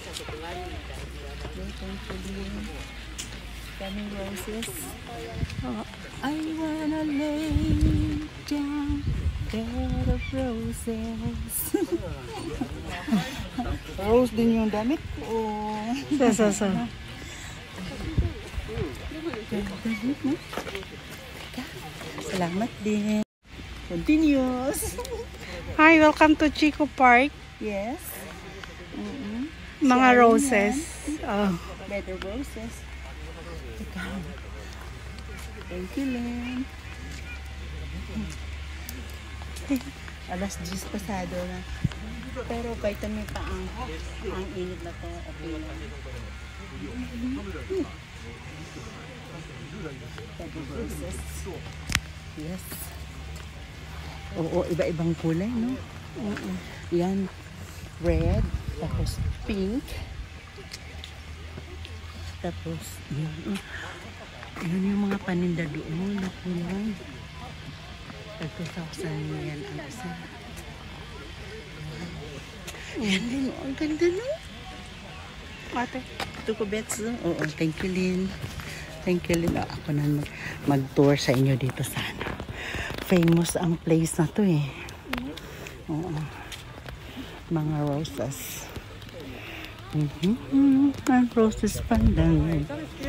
Daming roses. Oh, I wanna lay down bed of roses. Rose din yung damit ko. So. Salamat din. Continuous. Hi, welcome to Chico Park. Yes. Mga roses. Oh. Bed of roses. Thank you, Lynn. Alas 10 pasado na. Pero kahit may pa ang init na to, okay lang. Yes. Oo, iba-ibang kulay, no? Yan, red, tapos pink. Tapos, yun yung mga paninda doon na kulay. Tagtusaw-san yan ang isa. Yan din, ang ganda, no? Ate. Ito ko, Bets. Oo, thank you, Lynn. Thank you, Lynn. Ako na mag-tour sa inyo dito sana. Famous ang place na to eh. Oo. Mga roses. Ang roses pandan.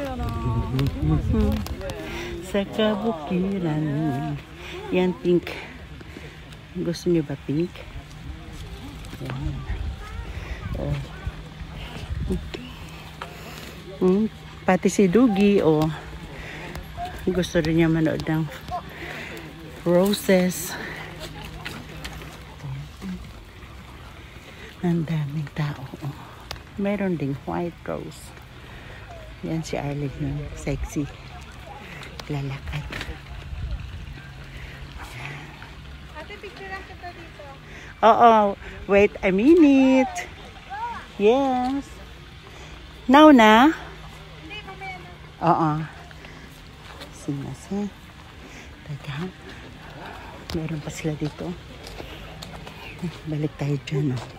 Sa kabukiran. Yan, pink. Gusto niyo ba pink? Yan. Oh. Pati si Dugi, gusto rin niya manood ng roses. Ang daming tao. Meron ding white rose. Yan si Arlene yung sexy. Lalakad. Ate, picturean kita dito. Oo. Wait a minute. Yes. Now na? Hindi, mamaya na. Oo. Sinase. Teka. Meron pa sila dito. Balik tayo dyan,